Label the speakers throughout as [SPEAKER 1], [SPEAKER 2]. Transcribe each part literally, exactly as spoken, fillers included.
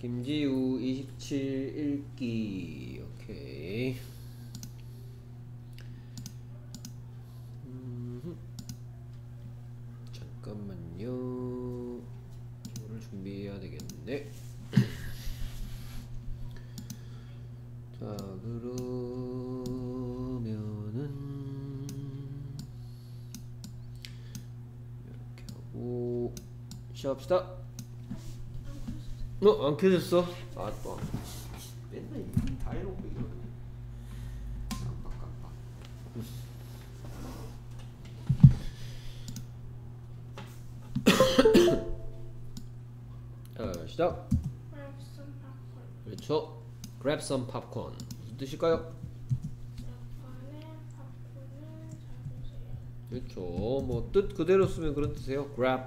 [SPEAKER 1] 김지우 이십칠 읽기. 오케이. 음흠. 잠깐만요. 이거를 준비해야 되겠네. 자, 그러면은 이렇게 하고 시작합시다. 어? 안 켜졌어? 아, 또 맨날 이거 다 해놓고 이러네. 깜빡깜빡. 자, 시작. 그렇죠. Grab some popcorn. 무슨 뜻일까요? 그렇죠. 뭐 뜻 그대로 쓰면 그런 뜻이에요. Grab.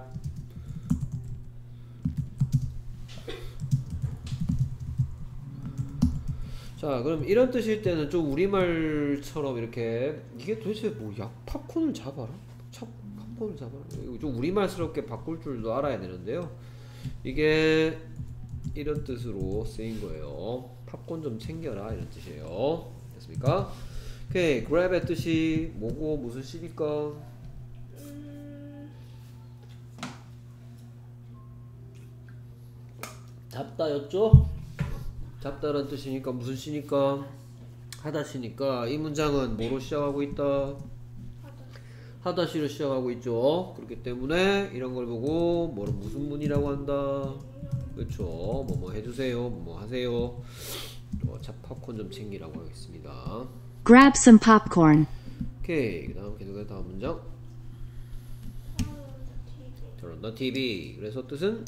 [SPEAKER 1] 자, 그럼 이런 뜻일 때는 좀 우리말처럼 이렇게 이게 도대체 뭐야? 팝콘을 잡아라? 참, 팝콘을 잡아라? 이거 좀 우리말스럽게 바꿀 줄도 알아야 되는데요. 이게 이런 뜻으로 쓰인 거예요. 팝콘 좀 챙겨라 이런 뜻이에요. 됐습니까? 오케이. grab의 뜻이 뭐고 무슨 시니까? 잡다였죠? 잡다란 뜻이니까 무슨 시니까? 하다시니까 이 문장은 뭐로 시작하고 있다? 하다시로 시작하고 있죠. 그렇기 때문에 이런 걸 보고 뭐를 무슨 문이라고 한다? 그렇죠. 뭐 뭐 해주세요. 뭐 하세요. 어, 자, 팝콘 좀 챙기라고 하겠습니다.
[SPEAKER 2] Grab some popcorn.
[SPEAKER 1] 오케이. 그 다음 계속해서 다음 문장. Turn on the 티비. 그래서 뜻은?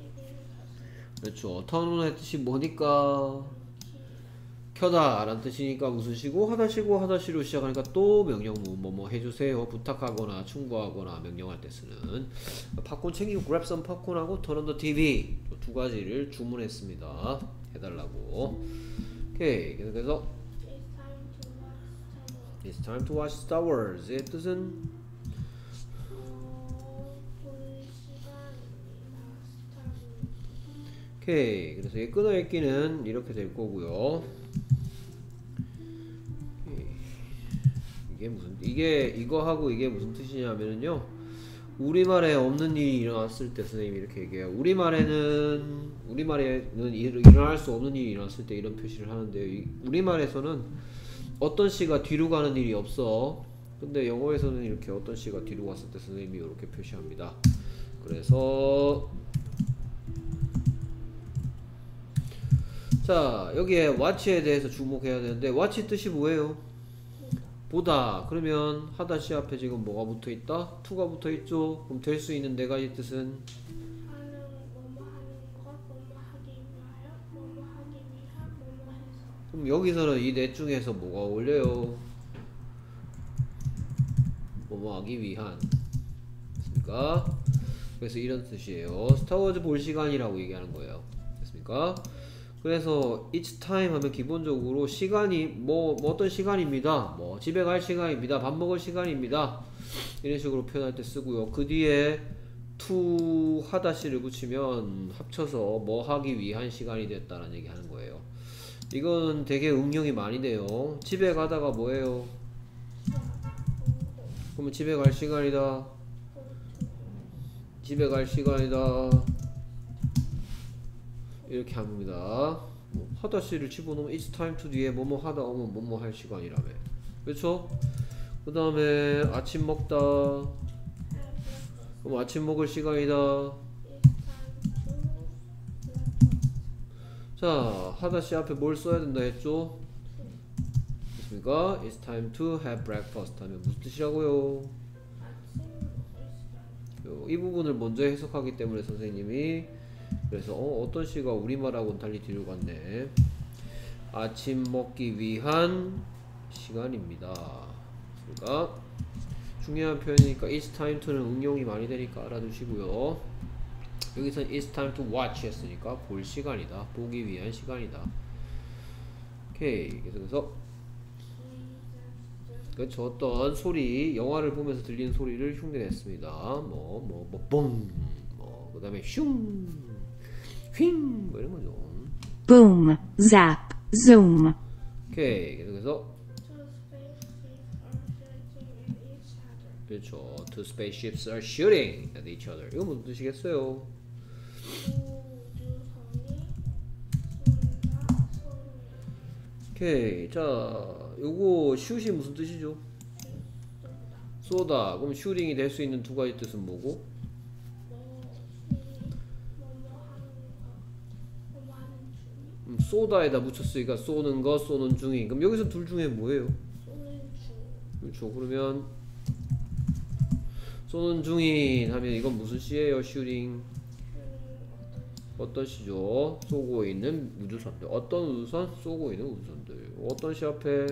[SPEAKER 1] 그렇죠. turn on의 뜻이 뭐니까? 켜다 라는 뜻이니까 무슨 시고? 하다시고 하다시로 시작하니까 또 명령문 뭐 뭐 해주세요 부탁하거나 충고하거나 명령할 때 쓰는 팝콘 챙기고 grab some popcorn하고 turn on the 티비 두 가지를 주문했습니다. 해달라고. 오케이. 계속해서 It's time to watch Star Wars. 의 뜻은? 오케이. 그래서 이 끊어읽기는 이렇게 될 거고요. 이게 무슨 이게 이거 하고 이게 무슨 뜻이냐면요. 우리말에 없는 일이 일어났을 때 선생님이 이렇게 얘기해요. 우리말에는 우리말에는 일어날 수 없는 일이 일어났을 때 이런 표시를 하는데요. 이, 우리말에서는 어떤 시가 뒤로 가는 일이 없어. 근데 영어에서는 이렇게 어떤 시가 뒤로 갔을 때 선생님이 이렇게 표시합니다. 그래서 자, 여기에 watch에 대해서 주목해야 되는데 watch 뜻이 뭐예요? 보다. 그러면 하다시 앞에 지금 뭐가 붙어있다? to가 붙어있죠? 그럼 될 수 있는 네 가지 뜻은? 그럼 여기서는 이 넷 중에서 뭐가 어울려요? 뭐뭐 하기 위한. 됐습니까? 그래서 이런 뜻이에요. 스타워즈 볼 시간이라고 얘기하는 거예요. 됐습니까? 그래서 each time 하면 기본적으로 시간이 뭐, 뭐 어떤 시간입니다. 뭐 집에 갈 시간입니다. 밥 먹을 시간입니다. 이런 식으로 표현할 때 쓰고요. 그 뒤에 to 하다시를 붙이면 합쳐서 뭐 하기 위한 시간이 됐다는 얘기 하는 거예요. 이건 되게 응용이 많이 돼요. 집에 가다가 뭐예요? 그러면 집에 갈 시간이다. 집에 갈 시간이다. 이렇게 합니다. 뭐 하다시를 집어넣으면 it's time to 뒤에 뭐뭐 하다 오면 뭐뭐 할 시간이라며. 그렇죠? 그 다음에 아침 먹다. 그럼 아침 먹을 시간이다. 자, 하다시 앞에 뭘 써야 된다 했죠? 됐습니까? It's time to have breakfast 하면 무슨 뜻이라고요? 이 부분을 먼저 해석하기 때문에 선생님이 그래서 어, 어떤 시가 우리말하고는 달리 뒤로 갔네. 아침 먹기 위한 시간입니다. 그러니까 중요한 표현이니까 it's time to는 응용이 많이 되니까 알아두시고요. 여기서 it's time to watch 했으니까 볼 시간이다. 보기 위한 시간이다. 오케이. 그래서 그렇죠. 어떤 소리, 영화를 보면서 들리는 소리를 흉내냈습니다. 뭐, 뭐, 뭐, 뻥, 뭐, 그 다음에 슝, 휭, 뭐 이런 거죠.
[SPEAKER 2] boom, zap, zoom.
[SPEAKER 1] 오케이. 그래서
[SPEAKER 3] Two spaceships are shooting at each other.
[SPEAKER 1] 그렇죠. Two spaceships are shooting at each other. 이거 무슨 뜻이겠어요?
[SPEAKER 3] 우주선이 쏜다, 쏘는
[SPEAKER 1] 오케이. 자, 요거 shoot이 무슨 뜻이죠? 쏘다. 그럼 shooting이 될 수 있는 두 가지 뜻은 뭐고? 음, 쏘다에다 붙였으니까 쏘는 거, 쏘는 중인. 그럼 여기서 둘 중에 뭐예요? 그렇죠. 그러면 쏘는 중인 하면 이건 무슨 시예요? 슈팅. 어떤 시죠? 쏘고 있는 우주선들. 어떤 우주선? 쏘고 있는 우주선들. 어떤 시 앞에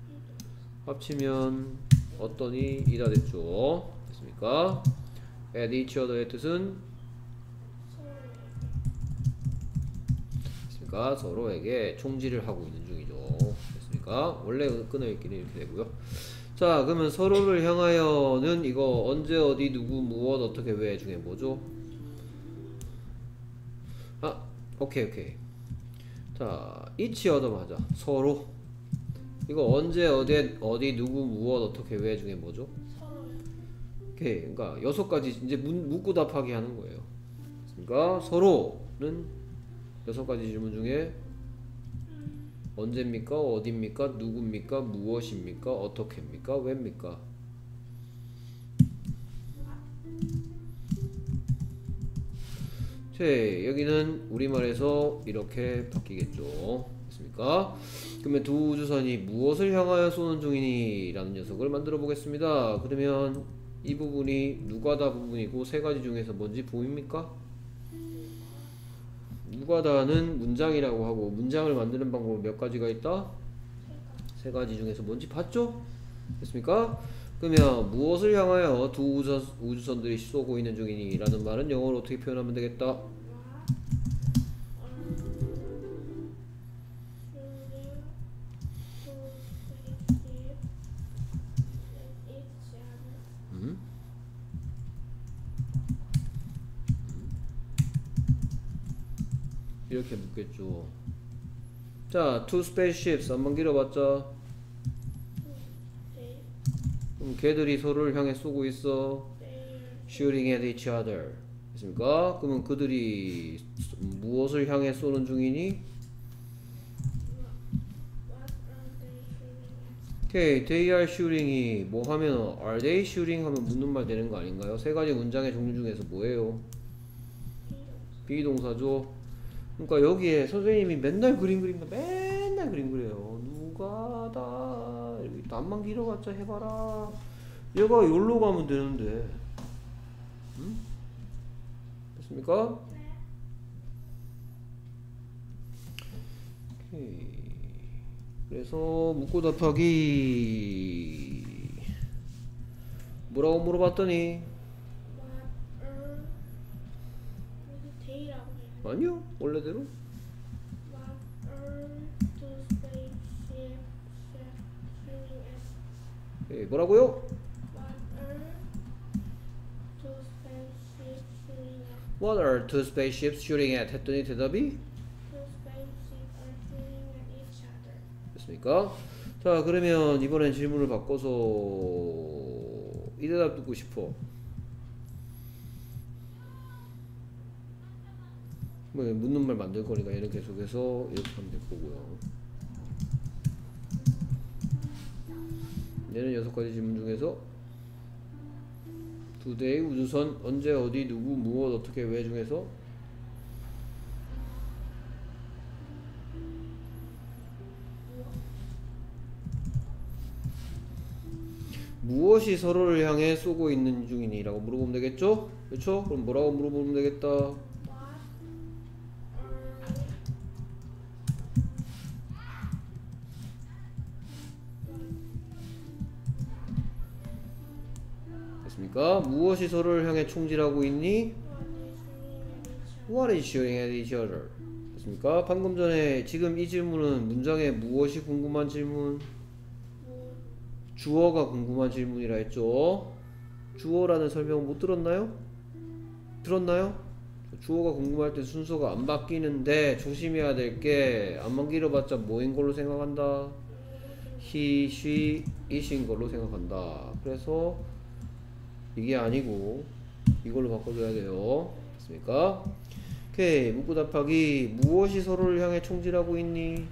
[SPEAKER 1] 합치면 어떤이 이다 됐죠? 됐습니까? at each other의 뜻은 됐습니까? 서로에게 총질을 하고 있는 중이죠. 됐습니까? 원래 끊어있기는 이렇게 되고요. 자, 그러면 서로를 향하여는 이거 언제 어디 누구 무엇 어떻게 왜 중에 뭐죠? 아, 오케이 오케이. 자, each other 맞아. 서로. 이거 언제 어디 어디 누구 무엇 어떻게 왜 중에 뭐죠? 오케이. 그러니까 여섯 가지 이제 문, 묻고 답하기 하는 거예요. 그러니까 서로는 여섯 가지 질문 중에 언제입니까? 어디입니까? 누굽니까? 무엇입니까? 어떻게입니까? 왜입니까? 자, 여기는 우리말에서 이렇게 바뀌겠죠. 됐습니까? 그러면 두 우주선이 무엇을 향하여 쏘는 중이니? 라는 녀석을 만들어 보겠습니다. 그러면 이 부분이 누가다 부분이고 세 가지 중에서 뭔지 보입니까? 누가다는 문장이라고 하고 문장을 만드는 방법은 몇 가지가 있다? 세 가지 중에서 뭔지 봤죠? 됐습니까? 그러면 무엇을 향하여 두 우주선, 우주선들이 쏘고 있는 중이니? 라는 말은 영어로 어떻게 표현하면 되겠다? 음? 이렇게 묻겠죠. 자, two spaceships 한번 길어봤자 그럼 걔들이 서로를 향해 쏘고 있어. shooting at each other. 됐습니까? 그러면 그들이 무엇을 향해 쏘는 중이니? 오케이, they are shooting이 뭐 하면 are they shooting 하면 묻는 말 되는 거 아닌가요? 세 가지 문장의 종류 중에서 뭐예요? 비동사죠. 그러니까 여기에 선생님이 맨날 그림 그린다, 맨날 그림 그려요. 누가 다 이렇게 남만 길어봤자 해봐라. 얘가 여기로 가면 되는데, 응? 됐습니까? 오케이. 그래서 묻고 답하기 뭐라고 물어봤더니 아니요, 원래대로. 예, 뭐라고요? What are two spaceships shooting at? 했더니 대답이 됐습니까? 자, 그러면 이번엔 질문을 바꿔서 이 대답 듣고 싶어. 뭐 묻는 말 만들 거니까 얘는 계속해서 이렇게 하면 될 거고요. 얘는 여섯 가지 질문 중에서 두 대의 우주선 언제 어디 누구 무엇 어떻게 왜 중에서 무엇이 서로를 향해 쏘고 있는 중이니? 라고 물어보면 되겠죠? 그렇죠? 그럼 뭐라고 물어보면 되겠다? 됐습니까? 무엇이 서로를 향해 총질하고 있니? What is shooting at each other? 됐습니까? 방금 전에 지금 이 질문은 문장에 무엇이 궁금한 질문? 주어가 궁금한 질문이라 했죠. 주어라는 설명 못 들었나요? 들었나요? 주어가 궁금할 때 순서가 안 바뀌는데 조심해야 될 게 안만 길어봤자 뭐인 걸로 생각한다? he, she, it인 걸로 생각한다. 그래서 이게 아니고 이걸로 바꿔줘야 돼요. 됐습니까? 오케이. 묻고 답하기. 무엇이 서로를 향해 총질하고 있니?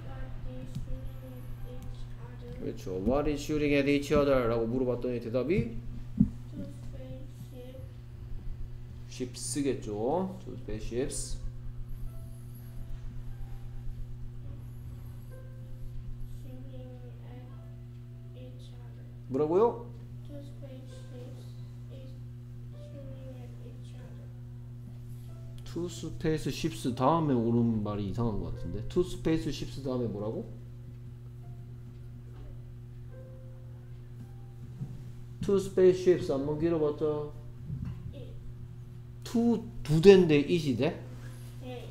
[SPEAKER 3] What is shooting at each other?
[SPEAKER 1] 그렇죠. What is shooting at each other? 라고 물어봤더니 대답이
[SPEAKER 3] Two spaceship
[SPEAKER 1] ships겠죠. Two spaceships.
[SPEAKER 3] shooting at each other.
[SPEAKER 1] 뭐라고요?
[SPEAKER 3] Two spaceships is shooting at each other.
[SPEAKER 1] Two space ships 다음에 오는 말이 이상한 것 같은데. Two space ships 다음에 뭐라고? Two spaceships 한번 길어봤자
[SPEAKER 3] It,
[SPEAKER 1] two 두 대인데 it이 돼?
[SPEAKER 3] they,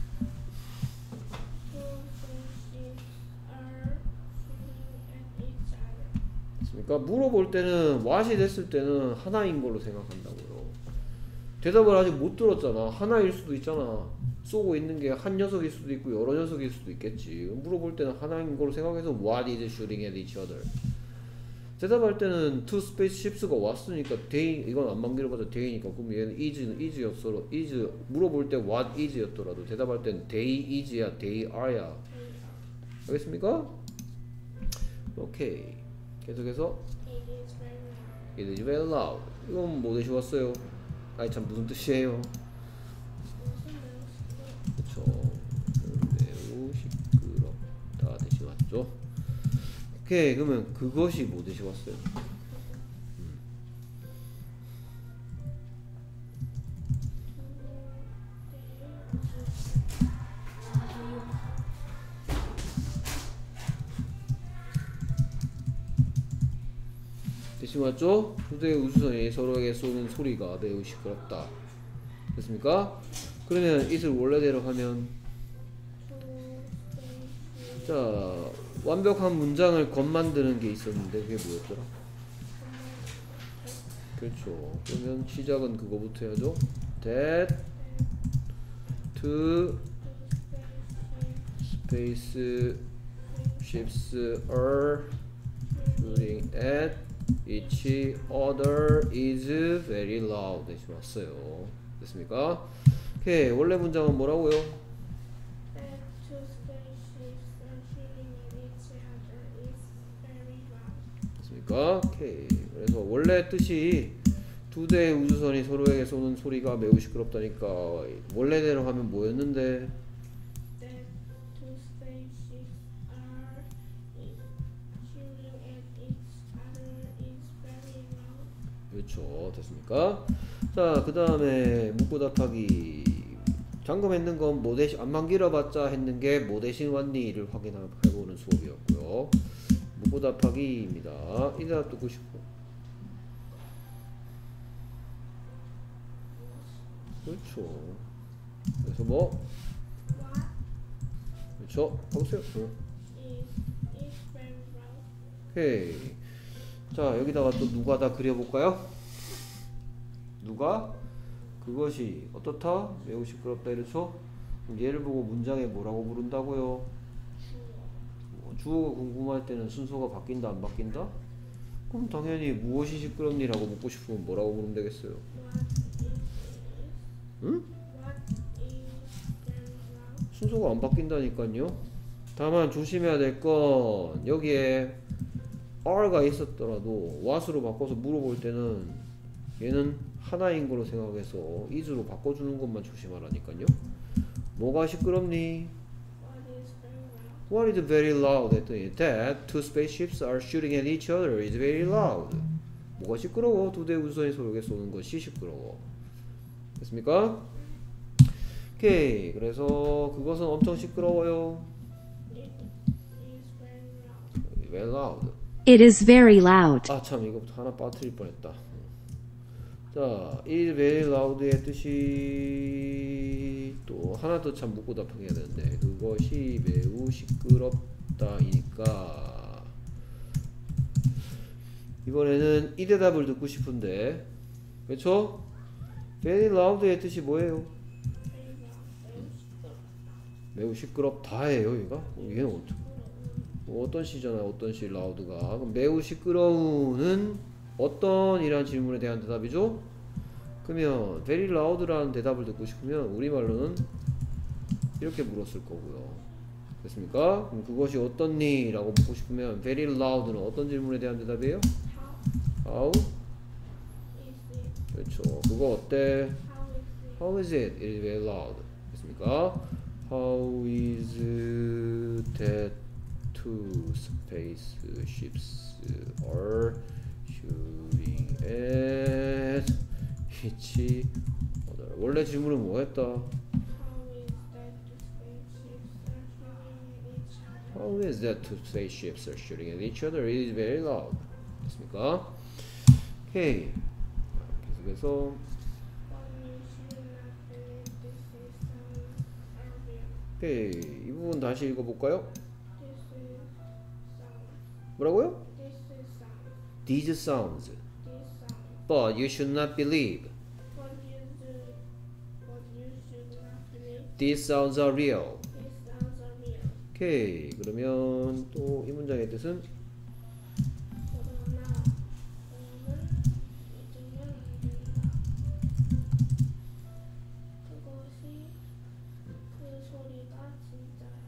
[SPEAKER 3] two spaceships are shooting at each other.
[SPEAKER 1] 그러니까 물어볼 때는 what이 됐을 때는 하나인 걸로 생각한다고요. 대답을 아직 못 들었잖아. 하나일 수도 있잖아. 쏘고 있는 게 한 녀석일 수도 있고 여러 녀석일 수도 있겠지. 물어볼 때는 하나인 걸로 생각해서 what is shooting at each other. 대답할 때는 two spaceships가 왔으니까 they 이건 안 만들어봐도 they니까 그럼 얘는 is는 is였어. is 물어볼 때 what is였더라도 대답할 때는 they is야 they are야. 알겠습니까? 오케이. 계속해서
[SPEAKER 3] It is very loud.
[SPEAKER 1] it is very loud. 이건 뭐 대시 왔어요? 아니 참 무슨 뜻이에요?
[SPEAKER 3] 무슨 말이지?
[SPEAKER 1] 그쵸. 매우 시끄럽다 대시 왔죠. 오케이. 그러면 그것이 뭐 대시 왔어요? 대신 맞죠? 후대의 우주선이 서로에게 쏘는 소리가 매우 시끄럽다. 됐습니까? 그러면 it을 원래대로 하면
[SPEAKER 3] Two spaceships
[SPEAKER 1] 자 완벽한 문장을 겉 만드는 게 있었는데 그게 뭐였더라? 그렇죠. 그러면 시작은 그거부터 해야죠. That two space ships are shooting at each other is very loud. 네, 지금 왔어요. 됐습니까? 오케이. 원래 문장은 뭐라고요?
[SPEAKER 3] That two spaceships are shooting at each other is very loud.
[SPEAKER 1] 됐습니까? 오케이. 그래서 원래 뜻이 두 대의 우주선이 서로에게 쏘는 소리가 매우 시끄럽다니까 원래대로 하면 뭐였는데?
[SPEAKER 3] That two spaceships are shooting at each other is very loud.
[SPEAKER 1] 그렇죠. 됐습니까? 자, 그 다음에 묻고 답하기. 잠금했는 건 뭐 대신 안만 길어봤자 했는 게 뭐 대신 왔니를 확인해보는 수업이었고요. 묻고 답하기입니다. 이 대답 듣고 싶어. 그렇죠. 그래서 뭐?
[SPEAKER 3] What
[SPEAKER 1] 그렇죠. 가보세요. 응.
[SPEAKER 3] is is very loud?
[SPEAKER 1] 오케이. 자, 여기다가 또 누가 다 그려볼까요? 누가? 그것이 어떻다? 매우 시끄럽다. 이렇죠? 그럼 얘를 보고 문장에 뭐라고 부른다고요? 뭐, 주어가 궁금할 때는 순서가 바뀐다 안 바뀐다? 그럼 당연히 무엇이 시끄럽니라고 묻고 싶으면 뭐라고 물으면 되겠어요?
[SPEAKER 3] What is
[SPEAKER 1] 응?
[SPEAKER 3] what is very loud?
[SPEAKER 1] 순서가 안 바뀐다니까요. 다만 조심해야 될 건 여기에 R가 있었더라도 what으로 바꿔서 물어볼 때는 얘는 하나인 걸로 생각해서 is로 바꿔주는 것만 조심하라니까요. 뭐가 시끄럽니?
[SPEAKER 3] What is very loud?
[SPEAKER 1] What is very loud 했더니 that two spaceships are shooting at each other is very loud. 뭐가 시끄러워? 두 대 우주선이 서로에게 쏘는 것이 시끄러워. 됐습니까? 오케이. 그래서 그것은 엄청 시끄러워요.
[SPEAKER 3] It is very loud.
[SPEAKER 1] Very loud.
[SPEAKER 2] It is very loud.
[SPEAKER 1] 아 참 이거부터 하나 빠뜨릴 뻔했다. 자, it is very loud의 뜻이 또 하나 더 참 묻고 답하게 해야 되는데 그것이 매우 시끄럽다이니까 이번에는 이 대답을 듣고 싶은데 그렇죠? very loud의 뜻이 뭐예요? 매우 시끄럽다예요 얘가. 얘는 어떤 뭐 어떤 시잖아요. 어떤 시 loud가. 그럼 매우 시끄러운은 어떤 이란 질문에 대한 대답이죠? 그러면 very loud라는 대답을 듣고 싶으면 우리말로는 이렇게 물었을 거고요. 됐습니까? 그럼 그것이 어떻니? 라고 묻고 싶으면 very loud는 어떤 질문에 대한 대답이에요?
[SPEAKER 3] How
[SPEAKER 1] How?
[SPEAKER 3] is it?
[SPEAKER 1] 그렇죠. 그거 어때?
[SPEAKER 3] How is
[SPEAKER 1] How is
[SPEAKER 3] it?
[SPEAKER 1] it? It is very loud. 됐습니까? How is that two spaceships are shooting at each other? 원래 질문은 뭐였다?
[SPEAKER 3] How is that two spaceships are shooting at each other?
[SPEAKER 1] How is that two spaceships are shooting at each other? It is very loud. 됐습니까? 오케이. 계속해서
[SPEAKER 3] But you should not believe this is sound earlier.
[SPEAKER 1] 오케이. 이 부분 다시 읽어볼까요?
[SPEAKER 3] This is sound.
[SPEAKER 1] 뭐라고요?
[SPEAKER 3] This is sound.
[SPEAKER 1] These sounds.
[SPEAKER 3] This sound.
[SPEAKER 1] But you should not believe.
[SPEAKER 3] But you should, but you should not believe
[SPEAKER 1] These sounds are real.
[SPEAKER 3] these sounds are real.
[SPEAKER 1] 오케이. 그러면 또 이 문장의 뜻은
[SPEAKER 3] 그러나 너는 믿으면 안 된다. 그것이 그 소리가 진짜야.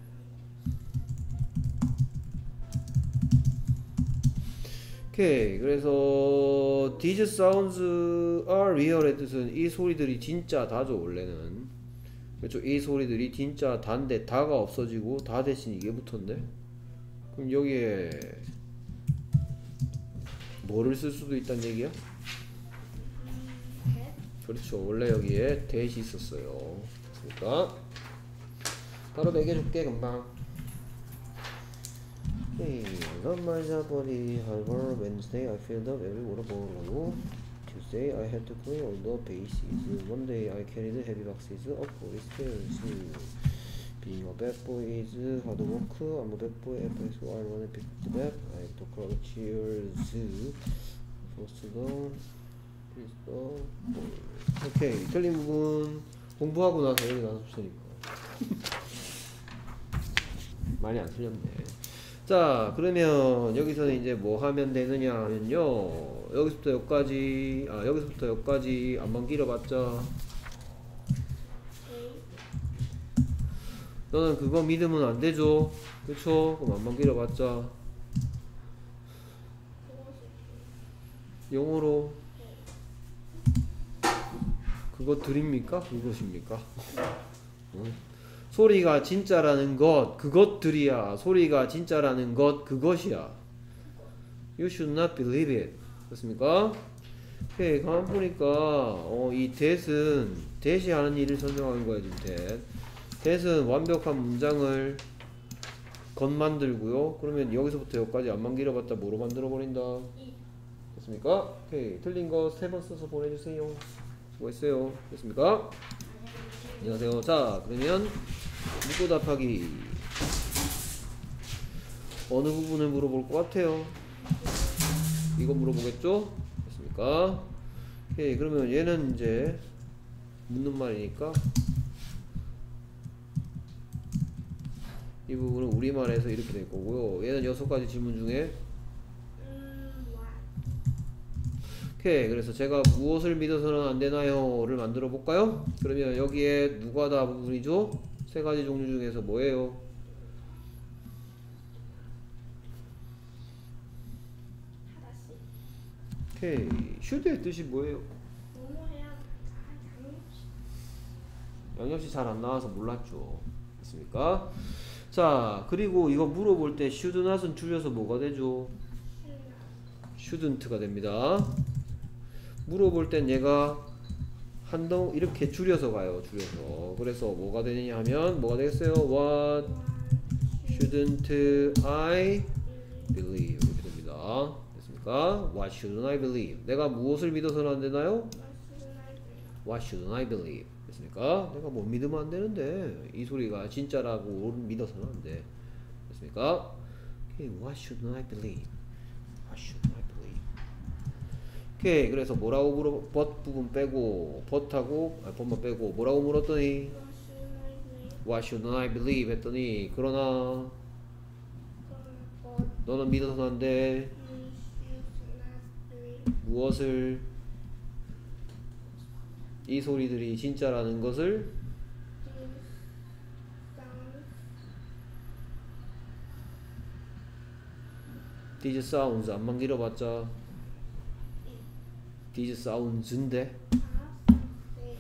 [SPEAKER 1] 오케이. 그래서 these sounds are real의 뜻은 이 소리들이 진짜 다죠. 원래는. 그렇죠. 이 소리들이 진짜 단데 다가 없어지고 다 대신 이게 붙었네. 그럼 여기에 뭐를 쓸 수도 있다는 얘기야?
[SPEAKER 3] 음,
[SPEAKER 1] 그렇죠. 원래 여기에 대시 있었어요. 그러니까 바로 매겨줄게 금방. Hey, on my body, however, Wednesday I filled up every water bottle. Tuesday I had to clean all the bases. Monday I carried heavy boxes up four stairs. Being a bad boy is hard work. I'm a bad boy. So I wanna pick the bag. I have to call cheers. First down. Please go. 오케이. 틀린 부분 공부하고 나서 여기 나서 쓰니까 많이 안 틀렸네. 자, 그러면 여기서는 이제 뭐 하면 되느냐 하면요, 여기서부터 여기까지, 아 여기서부터 여기까지 안만 길어봤자
[SPEAKER 3] A,
[SPEAKER 1] 너는 그거 믿으면 안 되죠. 그쵸? 그럼 안만 길어봤자
[SPEAKER 3] 그것이
[SPEAKER 1] 영어로 그거 드립니까? 그것입니까? 응? 소리가 진짜라는 것, 그것들이야. 소리가 진짜라는 것, 그것이야. You should not believe it. 그렇습니까? 오케이, 가만 보니까 어, 이 that은 that이 하는 일을 설명하는 거야 지금 that. that은 완벽한 문장을 건 만들고요. 그러면 여기서부터 여기까지 안만 길어봤자 뭐로 만들어 버린다.
[SPEAKER 3] 이,
[SPEAKER 1] 됐습니까? 오케이, 틀린 거 세 번 써서 보내주세요. 수고했어요. 됐습니까? 안녕하세요. 자, 그러면 묻고 답하기 어느 부분을 물어볼 것 같아요? 이거 물어보겠죠? 됐습니까? 오케이, 그러면 얘는 이제 묻는 말이니까 이 부분은 우리말에서 이렇게 될 거고요. 얘는 여섯 가지 질문 중에
[SPEAKER 3] 음, what?
[SPEAKER 1] 오케이, 그래서 제가 무엇을 믿어서는 안 되나요?를 만들어 볼까요? 그러면 여기에 누가 다 부분이죠? 세 가지 종류 중에서 뭐예요?
[SPEAKER 3] 하다시.
[SPEAKER 1] 오케이, should의 뜻이 뭐예요?
[SPEAKER 3] 뭐뭐 해야 아, 양육시.
[SPEAKER 1] 양념씨 잘 안 나와서 몰랐죠. 됐습니까? 자, 그리고 이거 물어볼 때 should not은 줄여서 뭐가 되죠? shouldn't가 됩니다. 물어볼 땐 얘가 한동 이렇게 줄여서 가요. 줄여서. 그래서 뭐가 되느냐 하면 뭐가 되겠어요? What shouldn't I believe? 이렇게 됩니다. 됐습니까? What shouldn't I believe? 내가 무엇을 믿어서는 안 되나요? What shouldn't I believe? 됐습니까? 내가 못 믿으면 안 되는데 이 소리가 진짜라고 믿어서는 안 돼. 됐습니까? Okay, what shouldn't I believe? What shouldn't I believe? 오케이, 그래서 뭐라고 물어, but 부분 빼고 but하고 아, but만 빼고 뭐라고 물었더니 Why should I believe? 했더니 그러나
[SPEAKER 3] 그런 것
[SPEAKER 1] 너는 믿어서는 안 돼.
[SPEAKER 3] you should not believe.
[SPEAKER 1] 무엇을? 이 소리들이 진짜라는 것을
[SPEAKER 3] These sounds
[SPEAKER 1] these sounds 안만 길어봤자 these sounds인데
[SPEAKER 3] are something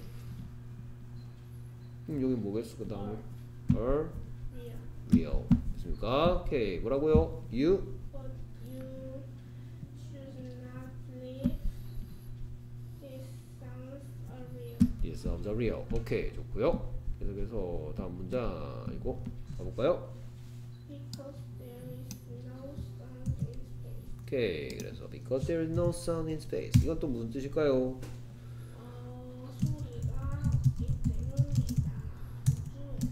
[SPEAKER 1] 그럼 여기 뭐겠어 그 다음에 are
[SPEAKER 3] real.
[SPEAKER 1] real 됐습니까? 오케이 뭐라고요? you
[SPEAKER 3] But you should not believe these sounds are real.
[SPEAKER 1] these sounds are real 오케이 좋고요 계속해서 다음 문장이고 가볼까요?
[SPEAKER 3] Because there is no sound in space.
[SPEAKER 1] 오케이 그래서 because there is no sound in space 이건 또 무슨 뜻일까요?
[SPEAKER 3] 어, 소리가 없기 때문이다. 우주에서.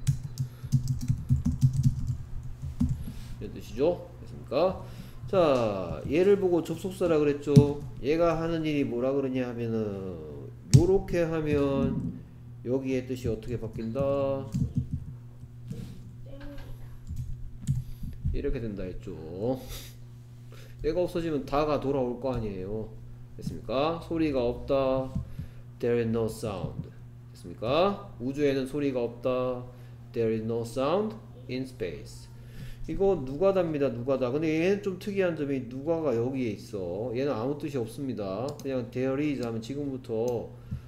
[SPEAKER 1] 이런 뜻이죠 됐습니까? 자 얘를 보고 접속사라 그랬죠 얘가 하는 일이 뭐라 그러냐 하면은 요렇게 하면 여기의 뜻이 어떻게 바뀐다?
[SPEAKER 3] 때문이다.
[SPEAKER 1] 이렇게 된다 했죠 얘가 없어지면 다가 돌아올 거 아니에요 됐습니까? 소리가 없다 There is no sound 됐습니까? 우주에는 소리가 없다 There is no sound in space 이거 누가다입니다 누가다 근데 얘는 좀 특이한 점이 누가가 여기에 있어 얘는 아무 뜻이 없습니다 그냥 there is 하면 지금부터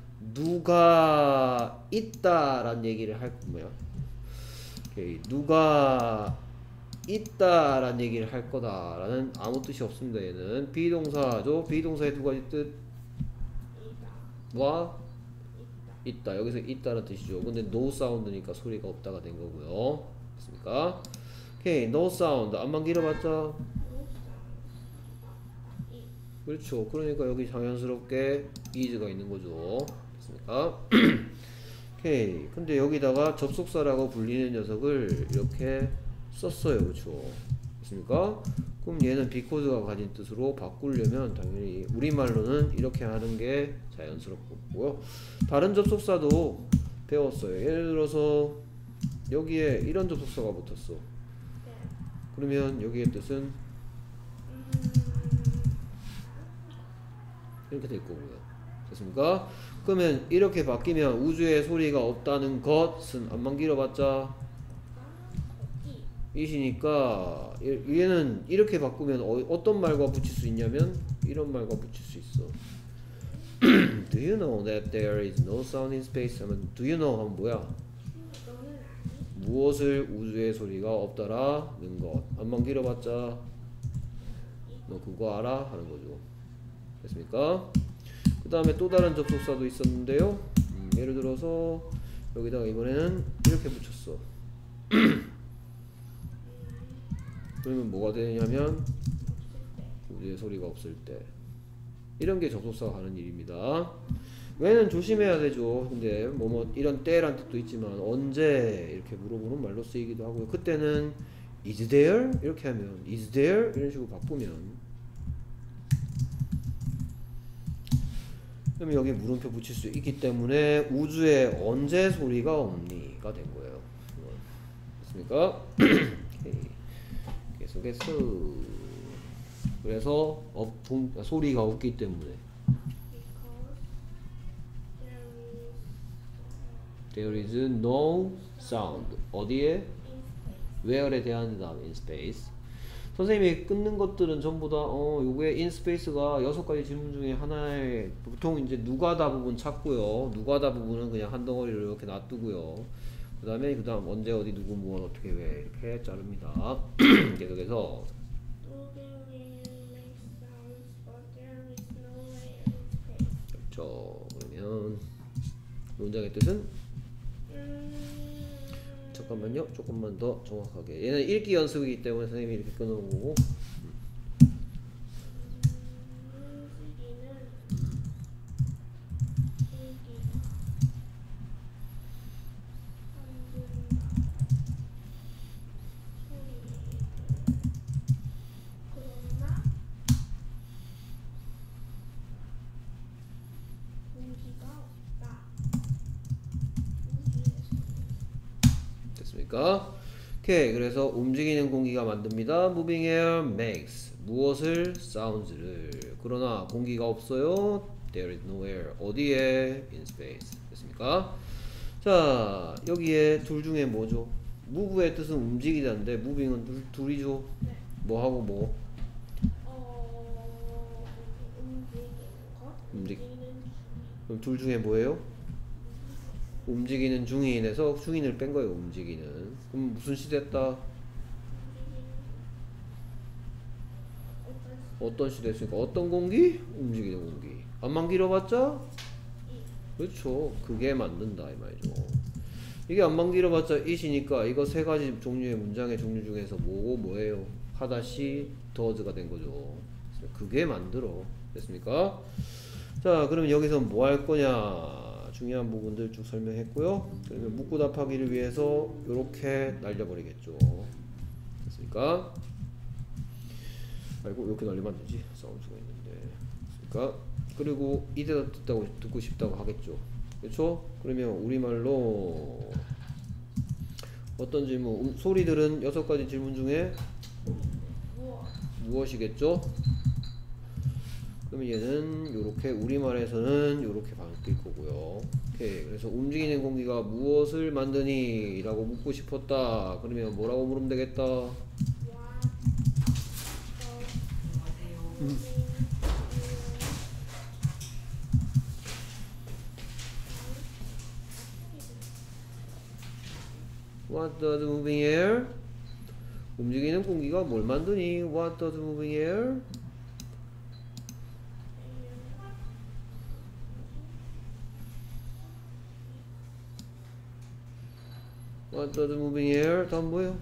[SPEAKER 1] 누가 있다 라는 얘기를 할 뭐야 오케이. 누가 있다 라는 얘기를 할 거다 라는 아무 뜻이 없습니다 얘는 비동사죠 비동사의 두 가지 뜻
[SPEAKER 3] 이다.
[SPEAKER 1] 와 있다 여기서 있다는 뜻이죠 근데 no sound니까 소리가 없다가 된 거고요 됐습니까 오케이 no sound 안만 길어봤자
[SPEAKER 3] No sound. 이.
[SPEAKER 1] 그렇죠 그러니까 여기 자연스럽게 is가 있는 거죠 됐습니까 오케이 근데 여기다가 접속사라고 불리는 녀석을 이렇게 썼어요 그렇죠 됐습니까 그럼 얘는 because가 가진 뜻으로 바꾸려면 당연히 우리말로는 이렇게 하는 게 자연스럽고요 다른 접속사도 배웠어요 예를 들어서 여기에 이런 접속사가 붙었어
[SPEAKER 3] 네.
[SPEAKER 1] 그러면 여기의 뜻은
[SPEAKER 3] 음.
[SPEAKER 1] 이렇게 될 거고요 됐습니까 그러면 이렇게 바뀌면 우주에 소리가 없다는 것은 안만 길어봤자
[SPEAKER 3] 이.
[SPEAKER 1] 이시니까 얘는 이렇게 바꾸면 어, 어떤 말과 붙일 수 있냐면 이런 말과 붙일 수 있어 Do you know that there is no sound in space? 하면 Do you know 하면 뭐야?
[SPEAKER 3] 너는 아니?
[SPEAKER 1] 무엇을 우주에 소리가 없다라는 것 안만 길어봤자 너 그거 알아? 하는 거죠 됐습니까? 그 다음에 또 다른 접속사도 있었는데요 음, 예를 들어서 여기다가 이번에는 이렇게 붙였어 그러면 뭐가 되냐면 우주에 소리가 없을 때 이런 게 접속사가 하는 일입니다 왜는 조심해야 되죠 근데 뭐 뭐 이런 때란 뜻도 있지만 언제 이렇게 물어보는 말로 쓰이기도 하고요 그때는 is there? 이렇게 하면 is there? 이런 식으로 바꾸면 그러면 여기 물음표 붙일 수 있기 때문에 우주에 언제 소리가 없니? 가 된 거예요 됐습니까? 계속해서 그래서 업, 동, 소리가 없기 때문에
[SPEAKER 3] Because there is
[SPEAKER 1] there is no sound 어디에?
[SPEAKER 3] in space.
[SPEAKER 1] where에 대한 다음 in space 선생님이 끊는 것들은 전부 다 어, 요게 in space가 여섯 가지 질문 중에 하나에 보통 이제 누가다 부분 찾고요 누가다 부분은 그냥 한 덩어리로 이렇게 놔두고요 그 다음에 그 다음 언제 어디 누구 무엇 어떻게 왜 이렇게 자릅니다 계속해서
[SPEAKER 3] Do there make sounds, but there is no air in space.
[SPEAKER 1] 그렇죠 그러면 문장의 뜻은
[SPEAKER 3] 음.
[SPEAKER 1] 잠깐만요 조금만 더 정확하게 얘는 읽기 연습이기 때문에 선생님이 이렇게 끊어온 거고
[SPEAKER 3] 움직이는 공기가 만든다. 소리를 그러나 공기가 없다. 우주에서
[SPEAKER 1] 됐습니까? 오케이. 그래서 움직이는 공기가 만듭니다. Moving air makes 무엇을? sounds를. 그러나 공기가 없어요. There is no air. 어디에? In space. 됐습니까? 자, 여기에 둘 중에 뭐죠? move의 뜻은 움직이다인데 moving은 둘, 둘이죠.
[SPEAKER 3] 네.
[SPEAKER 1] 뭐하고 뭐?
[SPEAKER 3] 어, 움직이는 거?
[SPEAKER 1] 움직-
[SPEAKER 3] 움직이는 중이.
[SPEAKER 1] 그럼 둘 중에 뭐예요? 움직이는 중인에서 중인을 뺀 거예요. 움직이는. 그럼 무슨 시 됐다?
[SPEAKER 3] 움직이는 어떤
[SPEAKER 1] 어떤 시 됐으니까 어떤 공기? 움직이는 공기. 안만 길어봤자?
[SPEAKER 3] 이.
[SPEAKER 1] 그렇죠. 그게 만든다 이 말이죠. 이게 안만 길어봤자 it이니까 이거 세 가지 종류의 문장의 종류 중에서 뭐고 뭐예요? 하다시 does가 된 거죠. 그게 만들어. 됐습니까? 자, 그러면 여기서 뭐 할 거냐? 중요한 부분들 쭉 설명했고요. 그러면 묻고 답하기를 위해서 이렇게 날려버리겠죠. 됐습니까? 아이고 이렇게 날리면 안 되지. 싸울 수가 있는데. 됐습니까? 그리고 이 대답 듣다고 듣고 싶다고 하겠죠. 그렇죠? 그러면 우리말로 어떤 질문? 음, 소리들은 여섯 가지 질문 중에
[SPEAKER 3] 무엇?
[SPEAKER 1] 무엇이겠죠? 그러면 얘는 요렇게 우리말에서는 요렇게 바뀔 거고요. 오케이. 그래서 움직이는 공기가 무엇을 만드니? 라고 묻고 싶었다. 그러면 뭐라고 물으면 되겠다?
[SPEAKER 3] What does
[SPEAKER 1] What does moving air? 움직이는 공기가 뭘 만드니? What does moving air? What does moving air? 다음 뭐예요?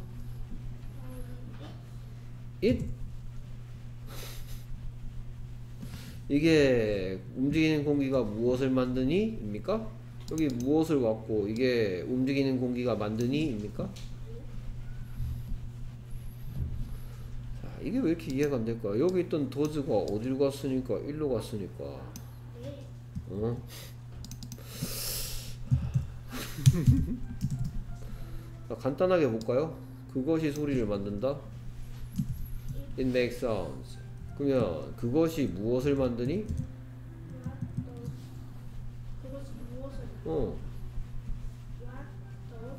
[SPEAKER 1] It? 이게 움직이는 공기가 무엇을 만드니? 입니까? 여기 무엇을 왔고 이게 움직이는 공기가 만드니? 입니까? 자, 이게 왜 이렇게 이해가 안 될까? 여기 있던 does가 어디로 갔으니까? 일로 갔으니까 어? 자, 간단하게 볼까요? 그것이 소리를 만든다? It makes sounds. 그러면 그것이 무엇을 만드니?
[SPEAKER 3] 그것이 무엇을
[SPEAKER 1] 어.
[SPEAKER 3] What does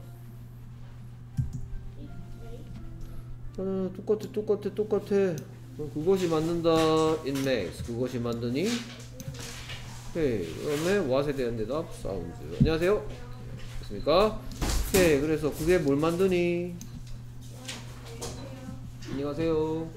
[SPEAKER 3] it make?
[SPEAKER 1] 아, 똑같아 똑같아 똑같아. 어, 그것이 만든다. It makes. 그것이 만드니? 오케이. 그다음에 what에 대한 대답 sounds. 안녕하세요. 됐습니까? 오케이. 그래서 그게 뭘 만드니? 안녕하세요.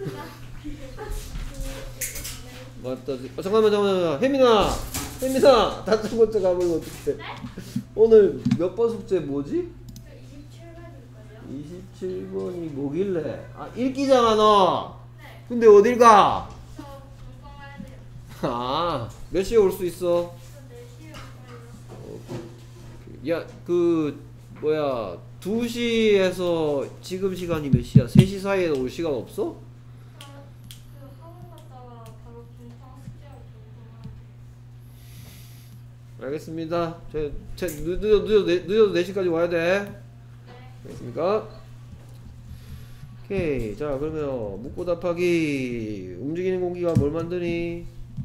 [SPEAKER 1] 맞다. 아, 잠깐만, 잠깐만. 혜민아! 혜민아! 다른 번째 가버리면 어떡해. 오늘 몇 번 숙제 뭐지?
[SPEAKER 3] 이십칠 번일걸요?
[SPEAKER 1] 이십칠 번이 뭐길래? 아, 읽기잖아, 너! 근데 어딜 가?
[SPEAKER 3] 저 공부해야 돼요.
[SPEAKER 1] 아, 몇 시에 올 수 있어?
[SPEAKER 3] 저 네 시에 올걸요?
[SPEAKER 1] 야, 그, 뭐야, 두 시에서 지금 시간이 몇 시야? 세 시 사이에 올 시간 없어?
[SPEAKER 3] 그 학원 갔다가 바로 공방 숙제하고 공부해야 돼요.
[SPEAKER 1] 알겠습니다. 제, 제, 늦, 늦어도, 늦어도, 늦어도 네 시까지 와야 돼.
[SPEAKER 3] 네.
[SPEAKER 1] 알겠습니까? 오케이. 자, 그러면 묻고 답하기. 움직이는 공기가 뭘 만드니?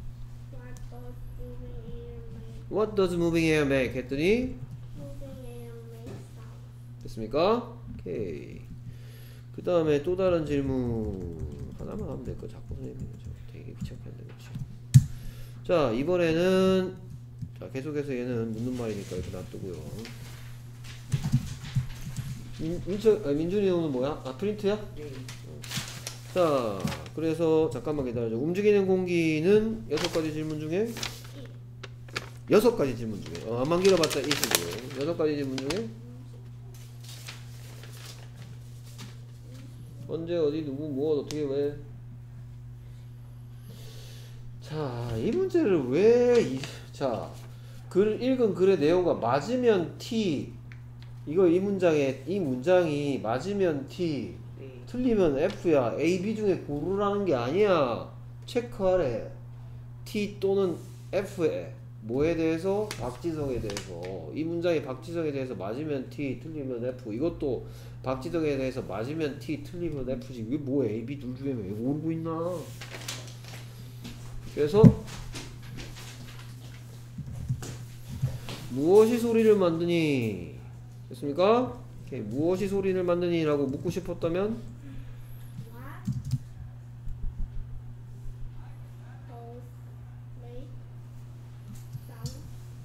[SPEAKER 3] What does moving air
[SPEAKER 1] What does moving air
[SPEAKER 3] make?
[SPEAKER 1] make? 했더니
[SPEAKER 3] Moving air makes sound.
[SPEAKER 1] 됐습니까? 오케이. 그 다음에 또 다른 질문 하나만 하면 될 거. 자꾸 선생님이 저 되게 귀찮게 한다, 그렇지? 자, 이번에는 자 계속해서 얘는 묻는 말이니까 이렇게 놔두고요. 민, 민철, 아, 민준이 형은 뭐야? 아, 프린트야?
[SPEAKER 4] 네.
[SPEAKER 1] 자, 그래서 잠깐만 기다려줘. 움직이는 공기는 여섯 가지 질문 중에 여섯 가지 질문 중에 어, 안만 길어봤자 이시고 여섯 가지 질문 중에 언제 어디 누구 무엇 어떻게 왜? 자, 이 문제를 왜 이, 자, 글 읽은 글의 내용과 맞으면 T 이거 이 문장에 이 문장이 맞으면 T
[SPEAKER 4] 네.
[SPEAKER 1] 틀리면 F야. A, B 중에 고르라는 게 아니야. 체크하래. T 또는 F에 뭐에 대해서? 박지성에 대해서. 이 문장이 박지성에 대해서 맞으면 T, 틀리면 F. 이것도 박지성에 대해서 맞으면 T, 틀리면 F지. 이게 뭐 A, B 둘 중에 왜 모르고 있나? 그래서 무엇이 소리를 만드니? 됐습니까? 오케이. 무엇이 소리를 만드니? 라고 묻고 싶었다면
[SPEAKER 3] What does make sound?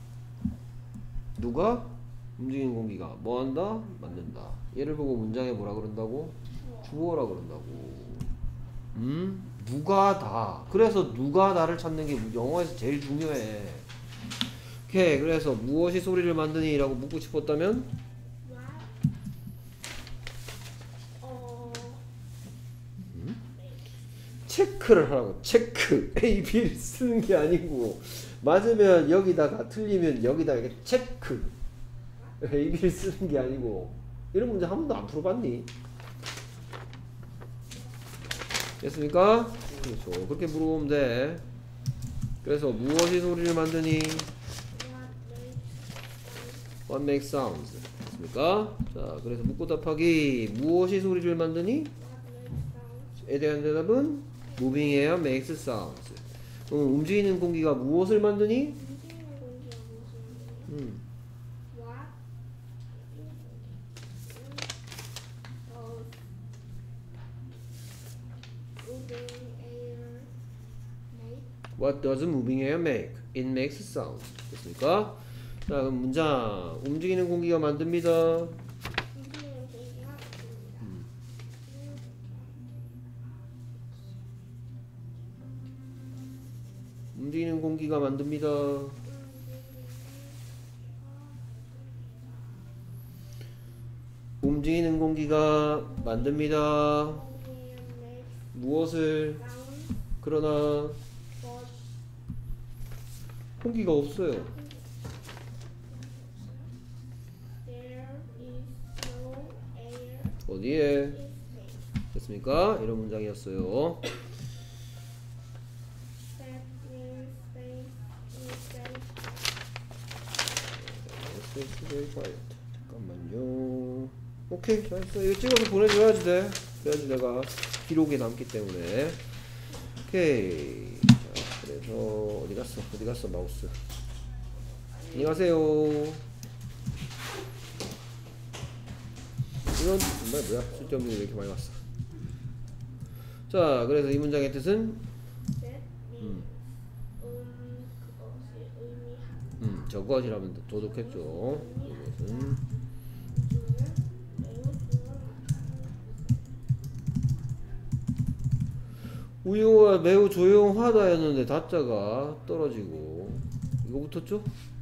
[SPEAKER 1] 누가? 움직이는 공기가 뭐 한다? 만든다. 얘를 보고 문장에 뭐라 그런다고? 주어라 그런다고. 음? 누가 다. 그래서 누가 다를 찾는 게 영어에서 제일 중요해. 오케이. 그래서 무엇이 소리를 만드니? 라고 묻고 싶었다면
[SPEAKER 3] What 어
[SPEAKER 1] 체크를 하라고. 체크. A, B를 쓰는 게 아니고 맞으면 여기다가 틀리면 여기다가 이렇게 체크. A, B를 쓰는 게 아니고. 이런 문제 한 번도 안 풀어봤니? 됐습니까? 그렇죠. 그렇게 물어보면 돼. 그래서 무엇이 소리를 만드니?
[SPEAKER 3] what
[SPEAKER 1] What makes
[SPEAKER 3] makes sound?
[SPEAKER 1] sounds? 됐습니까? 자, 그래서 묻고 답하기. 무엇이 소리를 만드니?
[SPEAKER 3] What makes sound?
[SPEAKER 1] 에 대한 대답은 moving air makes sounds. 그럼 움직이는 공기가 무엇을 만드니?
[SPEAKER 3] 움직이는 공기가 무엇을 만드니?
[SPEAKER 1] 음.
[SPEAKER 3] What does moving air make?
[SPEAKER 1] What does moving air make? It makes sound. 됐습니까? 자, 그럼 문장. 움직이는 공기가 만듭니다.
[SPEAKER 3] 움직이는 공기가 만듭니다.
[SPEAKER 1] 움직이는 공기가 만듭니다. 움직이는 공기가 만듭니다.
[SPEAKER 3] Moving air makes
[SPEAKER 1] 무엇을?
[SPEAKER 3] sound,
[SPEAKER 1] 그러나
[SPEAKER 3] but
[SPEAKER 1] 공기가 없어요.
[SPEAKER 3] there is no air
[SPEAKER 1] 어디에?
[SPEAKER 3] in space.
[SPEAKER 1] 됐습니까? 이런 문장이었어요.
[SPEAKER 3] That means space is space.
[SPEAKER 1] Space very quiet. 잠깐만요. 오케이, 잘했어. 이거 찍어서 보내줘야지 돼. 그래야지 내가 기록에 남기 때문에. 오케이. 자, 그래서 어디 갔어? 어디 갔어 마우스? 안녕하세요. 이건 정말 뭐야? 쓸데없는 게 왜 이렇게 많이 왔어? 자, 그래서 이 문장의 뜻은
[SPEAKER 3] That means 음 그것이 의미하는
[SPEAKER 1] 음, 저것이라면 더 좋겠죠. 이것은
[SPEAKER 3] 우주는 매우 조용하다는
[SPEAKER 1] 우유가 매우 조용하다였는데 다자가 떨어지고 이거 붙었죠?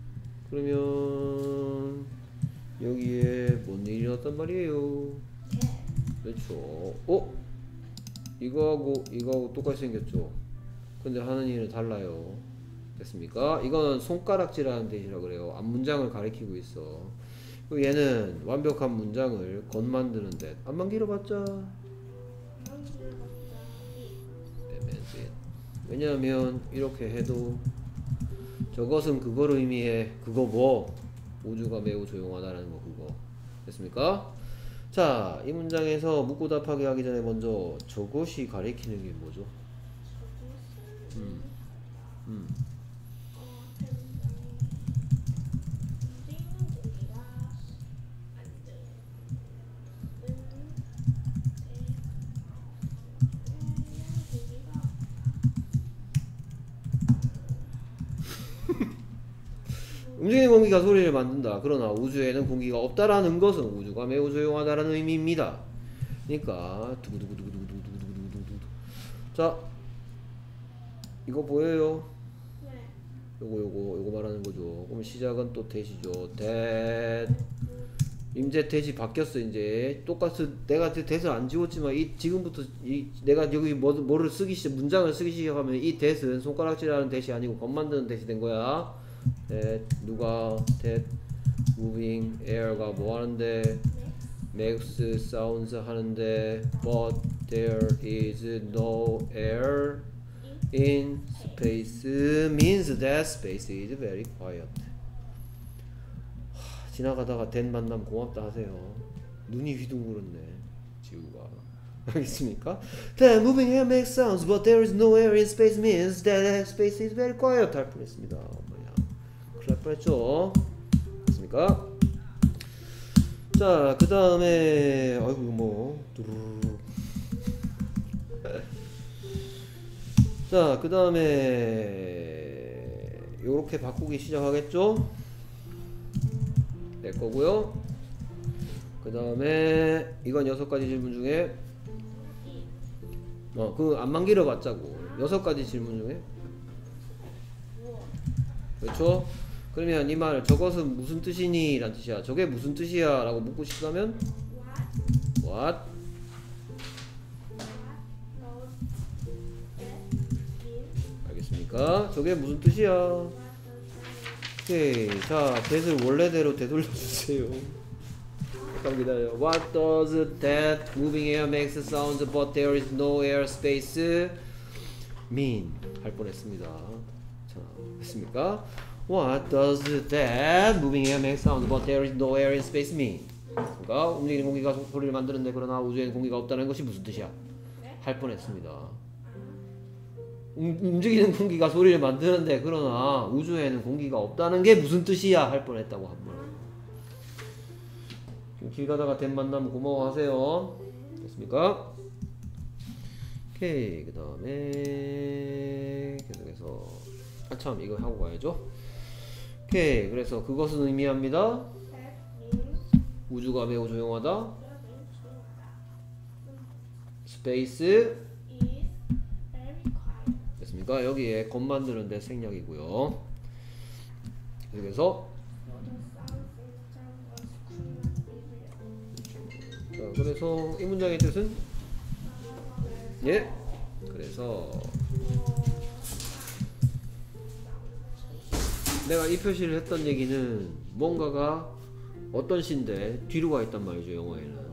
[SPEAKER 1] 그러면 여기에 뭔 일이 일어났단 말이에요.
[SPEAKER 3] 개
[SPEAKER 1] 그렇죠. 어? 이거하고 이거하고 똑같이 생겼죠? 근데 하는 일은 달라요. 됐습니까? 이거는 손가락질하는 뜻이라 그래요. 앞 문장을 가리키고 있어. 그리고 얘는 완벽한 문장을 건 만드는 데 안만 길어봤자 왜냐하면 이렇게 해도 저것은 그걸 의미해. 그거 뭐? 우주가 매우 조용하다라는 거 그거. 됐습니까? 자, 이 문장에서 묻고 답하기 하기 전에 먼저 저것이 가리키는 게 뭐죠? 음. 음. 움직이는 공기가 소리를 만든다. 그러나 우주에는 공기가 없다라는 것은 우주가 매우 조용하다라는 의미입니다. 그러니까 두구두구두구두구두구두구두구두구. 자, 이거 보여요?
[SPEAKER 3] 네.
[SPEAKER 1] 요거 요거 요거 말하는 거죠. 그럼 시작은 또 대시죠. 대 임제 대시 바뀌었어. 이제 똑같이 내가 대를 안 지웠지만 이 지금부터 이 내가 여기 뭐, 뭐를 쓰기 시작 문장을 쓰기 시작하면 이 대는 손가락질하는 대시 아니고 건 만드는 대시 된 거야. that 누가 that moving air가 뭐 하는데 makes sounds 하는데 but there is no air in space means that space is very quiet. 하, 지나가다가 댄 만남 고맙다 하세요. 눈이 휘둥그렇네 지우가. 알겠습니까? The moving air makes sounds but there is no air in space means that space is very quiet 할 뻔했습니다. 뭐야 큰일 날 뻔했죠. 됐습니까? 자 그 다음에 아이고 뭐 두루룩. 자, 그 다음에 요렇게 바꾸기 시작하겠죠? 될 거고요. 그 다음에 이건 여섯 가지 질문 중에 어, 그 안만 길어봤자고 여섯 가지 질문 중에 그렇죠? 그러면 이 말 저것은 무슨 뜻이니? 라는 뜻이야. 저게 무슨 뜻이야? 라고 묻고 싶다면 What? 알겠습니까? 저게 무슨 뜻이야? 오케이. 자, that을 원래대로 되돌려주세요. 잠깐 기다려. What does that moving air makes sounds but there is no air space mean? 할 뻔했습니다. 자, 됐습니까? What does that moving air make sounds but there is no air in space mean? 그러니까 움직이는 공기가 소리를 만드는데 그러나 우주에는 공기가 없다는 것이 무슨 뜻이야? 할 뻔했습니다. 음, 움직이는 공기가 소리를 만드는데 그러나 우주에는 공기가 없다는 게 무슨 뜻이야? 할 뻔했다고 한 번. 길 가다가 된 만나면 고마워하세요. 됐습니까? 오케이. 그 다음에 계속해서 아참 이거 하고 가야죠. 오케이. 그래서 그것은 의미합니다. 우주가 매우 조용하다. 스페이스 됐습니까? 여기에 겉 만드는데 생략이고요. 그래서 자, 그래서 이 문장의 뜻은 예. 그래서 내가 이 표시를 했던 얘기는 뭔가가 어떤 시인데 뒤로 가 있단 말이죠. 영어에는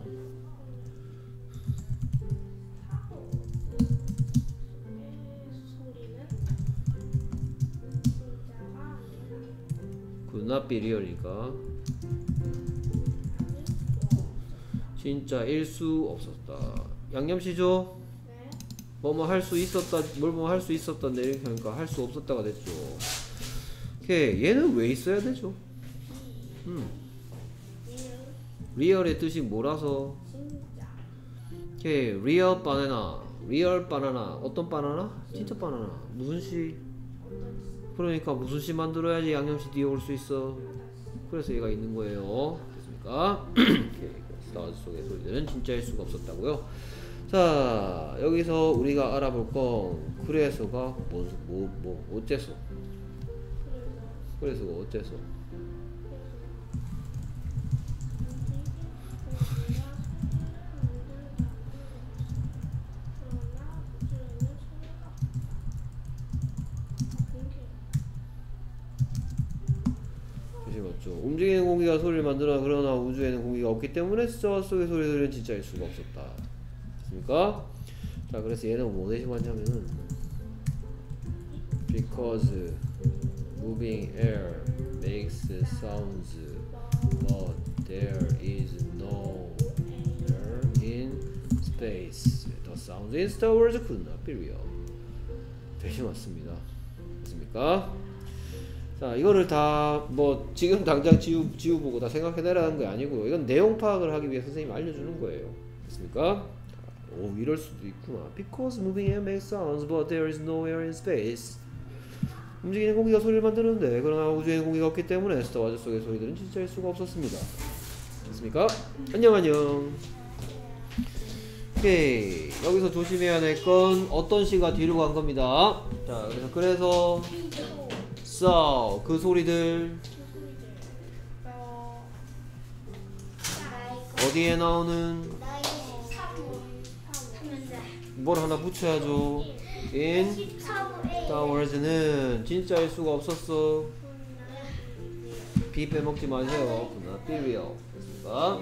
[SPEAKER 1] could not be real이니까 진짜일 수 없었다. 양념시죠? 뭐뭐 할 수 있었다, 뭘 뭐 할 수 있었다인데 이렇게 하니까 할 수 없었다가 됐죠. 오케이. 얘는 왜 있어야 되죠? 음. 리얼의 뜻이 뭐라서? 오케이. 리얼 바나나. 리얼 바나나. 어떤 바나나? 진짜 바나나. 무슨 시? 그러니까 무슨 시 만들어야지 양념시 뒤에 올 수 있어. 그래서 얘가 있는 거예요. 됐습니까? 오케이. 스타워즈 속의 소리들은 진짜일 수가 없었다고요. 자, 여기서 우리가 알아볼 건 그래서가 뭐, 뭐, 뭐 어째서? 그래서가 어째서? 맞죠. 움직이는 공기가 소리를 만들어 그러나 우주에는 공기가 없기 때문에 스타워즈 속의 소리들은 진짜일 수가 없었다. 됐습니까? 자, 그래서 얘는 뭐 대신 하냐면은 because moving air makes sounds but there is no air in space. The sounds in Star Wars could not be real. 대신 왔습니다. 됐습니까? 자, 이거를 다 뭐 지금 당장 지우, 지우보고 다 생각해내라는 게 아니고요. 이건 내용 파악을 하기 위해 선생님이 알려주는 거예요. 됐습니까? 오, 이럴 수도 있구나. Because moving air makes sounds, but there is no air in space. 움직이는 공기가 소리를 만드는데 그러나 우주에는 공기가 없기 때문에 스타워즈 속의 소리들은 진짜일 수가 없었습니다. 됐습니까? 안녕 안녕. 오케이. 여기서 조심해야 될 건 어떤 시가 뒤로 간 겁니다. 자, 그래서 그래서 So, 그 소리들 어디에 나오는 뭘 하나 붙여야죠. In Star Wars는 진짜일 수가 없었어. B 빼먹지 마세요. Not be real. 됐습니까?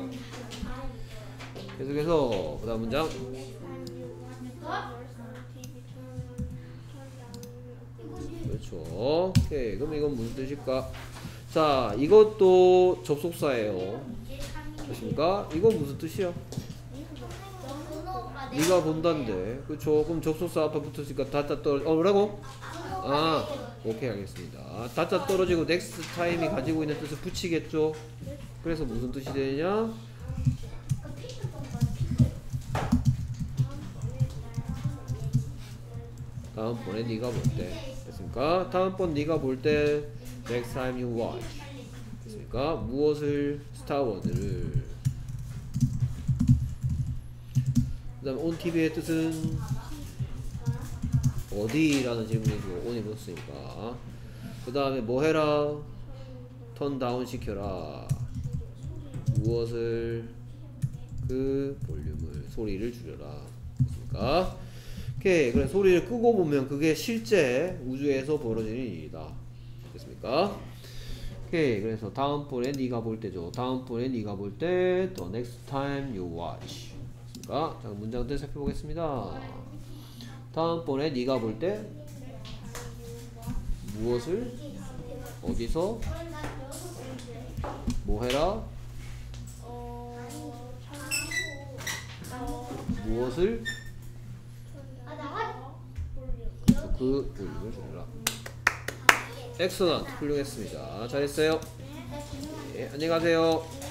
[SPEAKER 1] 계속해서 그 다음 문장 그렇죠. 오케이. 그럼 이건 무슨 뜻일까? 자, 이것도 접속사예요. 됐습니까? 이건 무슨 뜻이야? 네가 본다인데. 그렇죠. 그럼 접속사 앞에 붙었으니까 다짜 떨어지. 어, 뭐라고? 아, 오케이, 알겠습니다. 다짜 떨어지고 next time이 가지고 있는 뜻을 붙이겠죠. 그래서 무슨 뜻이 되냐? 다음번에 네가 볼 때. 됐습니까? 다음번 네가 볼 때 next time you watch. 됐습니까? 무엇을? 스타워즈를. 그 다음에 on 티비의 뜻은 어디라는 질문이고 on이 붙었으니까. 그 다음에 뭐 해라? 턴 다운 시켜라. 무엇을? 그 볼륨을, 소리를 줄여라. 됐습니까? 오케이. 그래 소리를 끄고 보면 그게 실제 우주에서 벌어지는 일이다. 됐습니까? 오케이. 그래서 다음번에 네가 볼 때죠. 다음번에 네가 볼 때 the next time you watch. 됐습니까? 자, 문장들 살펴보겠습니다. 다음번에 네가 볼 때 무엇을? 어디서? 뭐 해라? 무엇을? 그 볼륨을 줄여라. 엑셀런트. 훌륭했습니다. 잘했어요. 예, 안녕히 가세요.